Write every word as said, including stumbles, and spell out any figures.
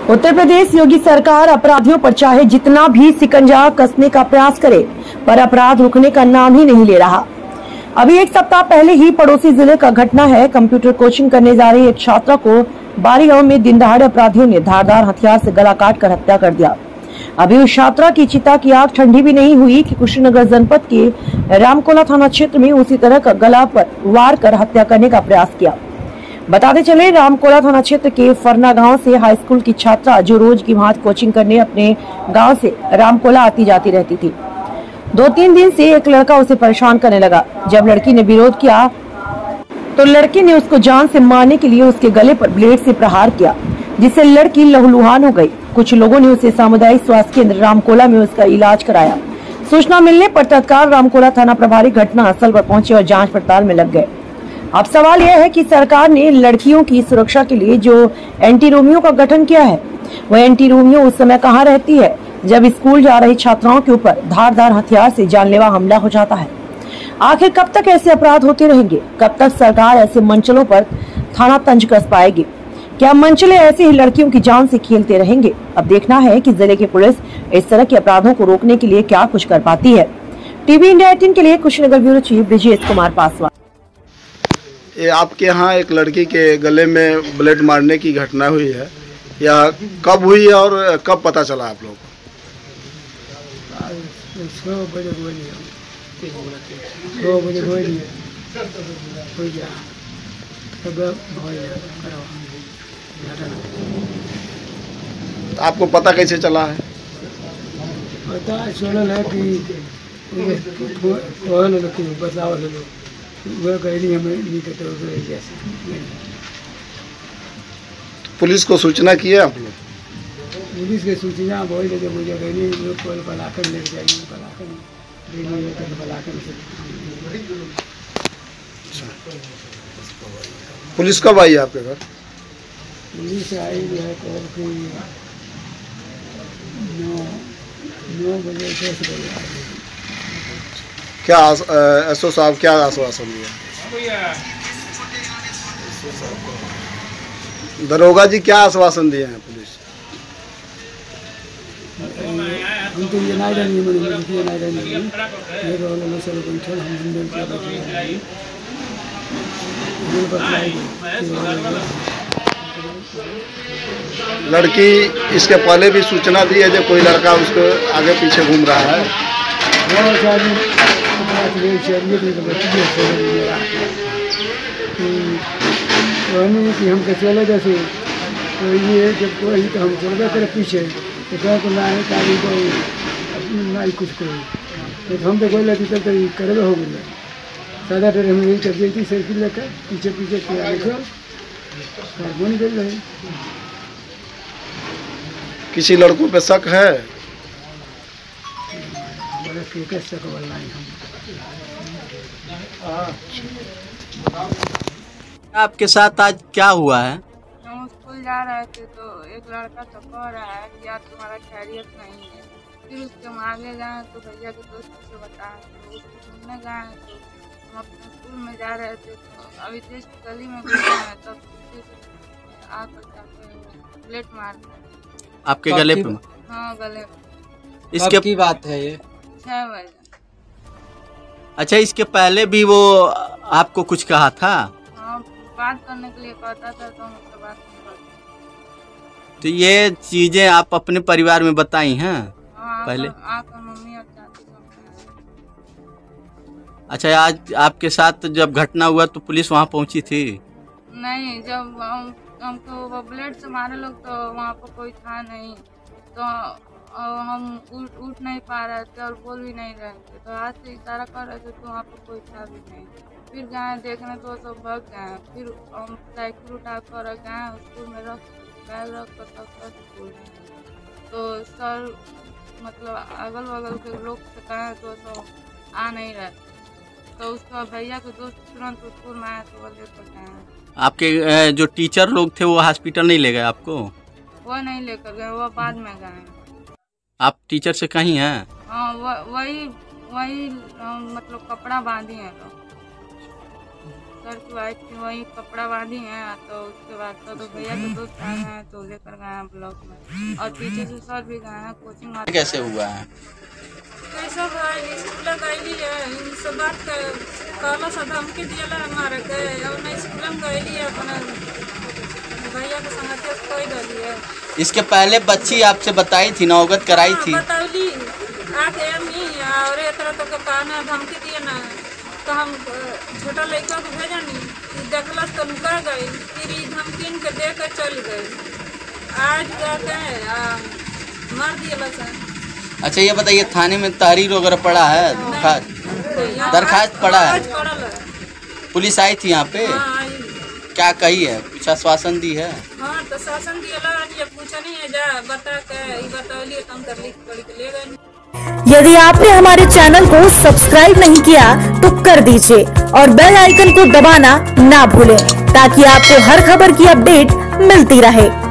उत्तर प्रदेश योगी सरकार अपराधियों पर चाहे जितना भी सिकंजा कसने का प्रयास करे, पर अपराध रुकने का नाम ही नहीं ले रहा। अभी एक सप्ताह पहले ही पड़ोसी जिले का घटना है। कंप्यूटर कोचिंग करने जा रही एक छात्रा को बारी गांव में दिन दहाड़े अपराधियों ने धारदार हथियार से गला काट कर हत्या कर दिया। अभी उस छात्रा की चिता की आग ठंडी भी नहीं हुई कि कुशीनगर जनपद के रामकोला थाना क्षेत्र में उसी तरह का गला पर वार कर हत्या करने का प्रयास किया। बताते चले, रामकोला थाना क्षेत्र के फरना गांव से हाई स्कूल की छात्रा जो रोज की भांति कोचिंग करने अपने गांव से रामकोला आती जाती रहती थी। दो तीन दिन से एक लड़का उसे परेशान करने लगा। जब लड़की ने विरोध किया तो लड़के ने उसको जान से मारने के लिए उसके गले पर ब्लेड से प्रहार किया, जिससे लड़की लहूलुहान हो गई। कुछ लोगों ने उसे सामुदायिक स्वास्थ्य केंद्र रामकोला में उसका इलाज कराया। सूचना मिलने पर तत्काल रामकोला थाना प्रभारी घटना स्थल पर पहुंचे और जांच पड़ताल में लग गए। अब सवाल यह है कि सरकार ने लड़कियों की सुरक्षा के लिए जो एंटी रोमियो का गठन किया है, वह एंटी रोमियो उस समय कहाँ रहती है जब स्कूल जा रही छात्राओं के ऊपर धारदार हथियार से जानलेवा हमला हो जाता है। आखिर कब तक ऐसे अपराध होते रहेंगे? कब तक सरकार ऐसे मंचलों पर थाना तंज कस पाएगी? क्या मंचले ऐसे ही लड़कियों की जान से खेलते रहेंगे? अब देखना है कि जिले की पुलिस इस तरह के अपराधों को रोकने के लिए क्या कुछ कर पाती है। टीवी इंडिया अठारह के लिए कुशीनगर ब्यूरो चीफ ब्रिजेश कुमार पासवान। ये आपके यहाँ एक लड़की के गले में ब्लेड मारने की घटना हुई है, या कब हुई है और कब पता चला आप लोगों को? छः बजे छः बजे हो गया। तो आपको पता कैसे चला है? पता चलल है कि बदलाव पुलिस को सूचना की है आप लोग? पुलिस के सूचना बहुत जगह मुझे गई लोग को बलाकर लेके जाएंगे, बलाकर बलाकर पुलिस कब आई आपके घर? पुलिस आई है कि नौ नौ बजे दस बजे। क्या एसओ साहब क्या आश्वासन दिया? दरोगा जी क्या आश्वासन दिए हैं पुलिस? हम तो ये नहीं जानिए मैंने ये नहीं जानिए ये वाला सब बैठे हम हम क्या बताएंगे ये बताएंगे। लड़की इसके पहले भी सूचना दी है जब कोई लड़का उसको आगे पीछे घूम रहा है? कि हम चले जैसे तो ये जब कोई तो हम चलबे करे पीछे तो क्या को ना नहीं कुछ कोई तो हम तो कोई लगी तब तो करे हो गए सादा डर हम यही चल थी साइकिल लेकर पीछे पीछे देखो बन गए रहे। किसी लड़कों पे शक है? आपके साथ आज क्या हुआ है? हम स्कूल जा रहे थे तो एक लड़का तो कह रहा है कि यार तुम्हारा खैरियत नहीं है। फिर उसके हम आगे गए तो भैया के दोस्त से बताया तो उसको सुनने गए तो हम अपने स्कूल में जा रहे थे तो अभी जस्ट गली में घुसे हैं तब आकर ब्लेड मार आपके गले पे? हाँ गले पे। इसके की बात है ये? छह बजे। अच्छा, इसके पहले भी वो आपको कुछ कहा था? हाँ, बात करने के लिए कहता था तो हम उससे बात नहीं करते। तो ये चीजें आप अपने परिवार में बताई हैं? हाँ, पहले आकर मम्मी और चाची को। अच्छा, आज आपके साथ जब घटना हुआ तो पुलिस वहाँ पहुँची थी? नहीं, जब हम हमको वो ब्लेड से मारे लोग तो वहाँ पर कोई था नहीं तो हम उठ उठ नहीं पा रहे थे और बोल भी नहीं रहे थे तो हाथ से इशारा कर रहे थे तो वहाँ पर कोई था भी नहीं। फिर गए देखने तो सब भाग गए। फिर हम साइकिल उठा कर गए स्कूल में रख बैग रख कर तब स्कूल तो सर मतलब अगल बगल के लोग से कहे तो सब आ नहीं रहे तो उसका भैया के दोस्त तुरंत स्कूल में आए तो वो लेकर गए। आपके जो टीचर लोग थे वो हॉस्पिटल नहीं ले गए आपको? वो नहीं लेकर गए, वो बाद में गए। आप टीचर से कहीं हैं? हाँ, वही वही मतलब कपड़ा बांधी है लोग। लड़की आई थी वही कपड़ा बांधी है। तो उसके बाद तो, तो भैया के दोस्त आए हैं तो लेकर गए हैं ब्लॉक में और पीछे से सर भी गए हैं कोचिंग। कैसे हुआ है? कैसा भाई स्कूल गई है इन सब बात कहला सा धमकी दिया मारे के और नहीं स्कूल में गई अपना भैया के संगति कोई डली है। इसके पहले बच्ची आपसे बताई थी ना, अवगत कराई थी? बतावली आके नहीं और एक तरह तो कहना धमकी दिए ना तो हम छोटा लड़का को भेजा नहीं देखलस तो लुका गई फिर धमकी के दे कर चल गए। आज जाके मार दिया सर। अच्छा ये बताइए थाने में तहरीर वगैरह पड़ा है? दरखास्त पड़ा है? पुलिस आई थी यहाँ पे? हाँ, क्या कही है? कुछ आश्वासन दी है? हाँ तो शासन दिया ये पूछा नहीं है जा बता के बताइए तुम कर लिख पढ़ के ले गए। यदि आपने हमारे चैनल को सब्सक्राइब नहीं किया तो कर दीजिए और बेल आइकन को दबाना ना भूलें ताकि आपको हर खबर की अपडेट मिलती रहे।